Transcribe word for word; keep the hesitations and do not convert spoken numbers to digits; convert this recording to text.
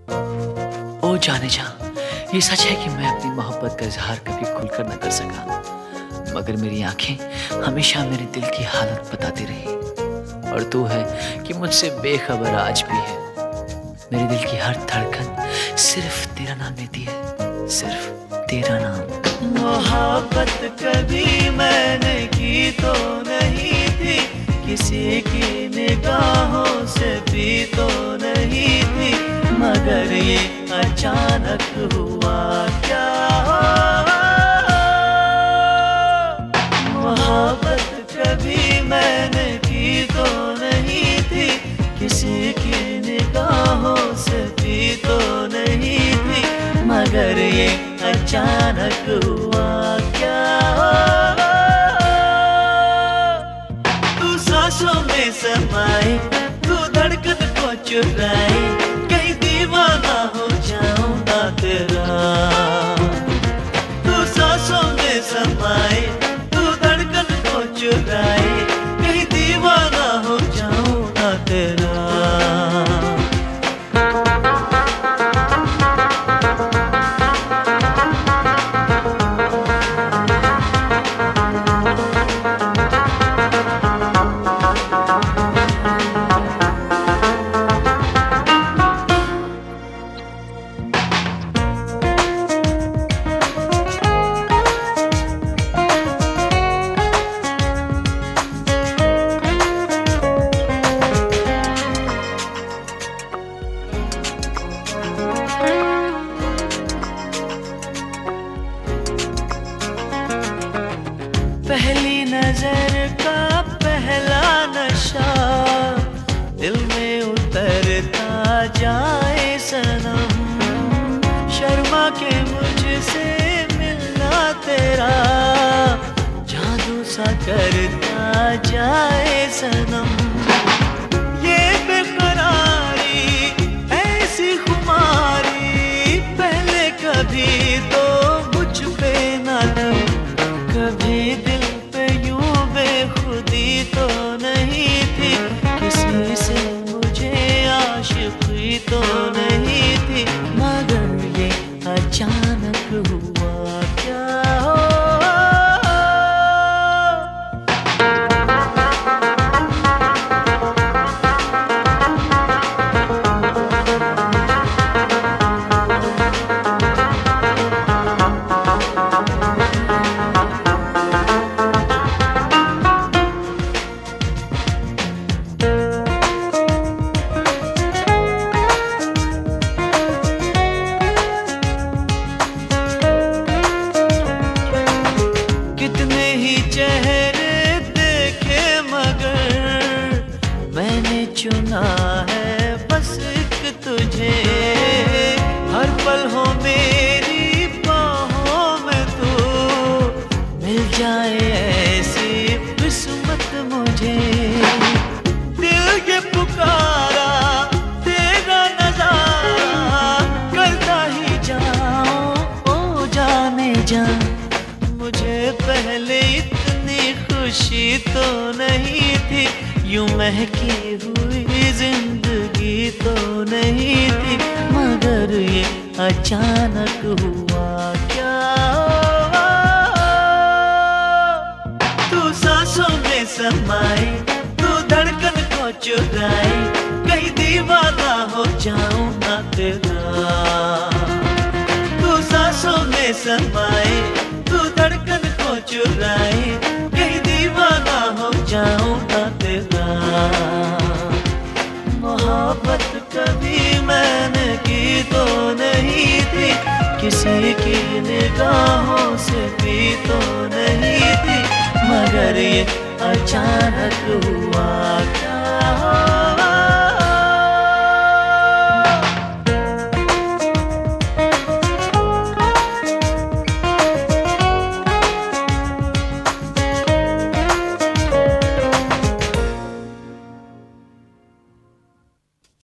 ओ जाने जा, ये सच है कि मैं अपनी मोहब्बत का इजहार कभी खुलकर न कर सका, मगर मेरी आंखें हमेशा मेरे दिल की हालत बताती रही। और तू है कि मुझसे बेखबर आज भी है। मेरे दिल की हर धड़कन सिर्फ तेरा नाम लेती है, सिर्फ तेरा नाम। मोहब्बत कभी मैंने की तो नहीं थी, किसी की निगाहों से भी तो नहीं थी, मगर ये अचानक हुआ क्या। मोहब्बत कभी मैंने की तो नहीं थी, किसी की निगाहों से भी तो नहीं थी, मगर ये अचानक हुआ क्या। तू सांसों में समाई, तू धड़कन को चुराई, कहीं दीवाना हो जाऊं ना तेरा। तू सांसों में समाई, तू धड़कन को चुराई, कहीं दीवाना हो जाऊं ना तेरा। पहली नजर का पहला नशा दिल में उतरता जाए सनम, शर्मा के मुझसे मिलना तेरा जादू सा करता जाए सनम। ये बेकरारी ऐसी खुमारी पहले कभी तो मुझ पे ना थी, कभी दिल पे यूं बेखुदी तो नहीं थी, किसी से मुझे आशिकी तो नहीं थी, मगर ये अचानक हुआ क्या। कितने ही चेहरे देखे मगर मैंने चुना है बस एक तुझे, हर पल हो मेरी बाहों में तू, मिल जाए ऐसी किस्मत मुझे। दिल ये पुकारा तेरा नजारा करता ही जाऊं ओ जाने जा, मुझे पहले इतनी खुशी तो नहीं थी, यूं महकी हुई जिंदगी तो नहीं थी, मगर ये अचानक हुआ क्या। तू सांसों में समाई, तू धड़कन को चुराई, कहीं दीवाना हो जाऊं ना तेरा। तू सांसों में समाई, तू धड़कन को चुराई, कहीं दीवाना हो जाऊं ना तेरा। मोहब्बत कभी मैंने की तो नहीं थी, किसी की निगाहों से भी तो नहीं थी, मगर ये अचानक हुआ क्या।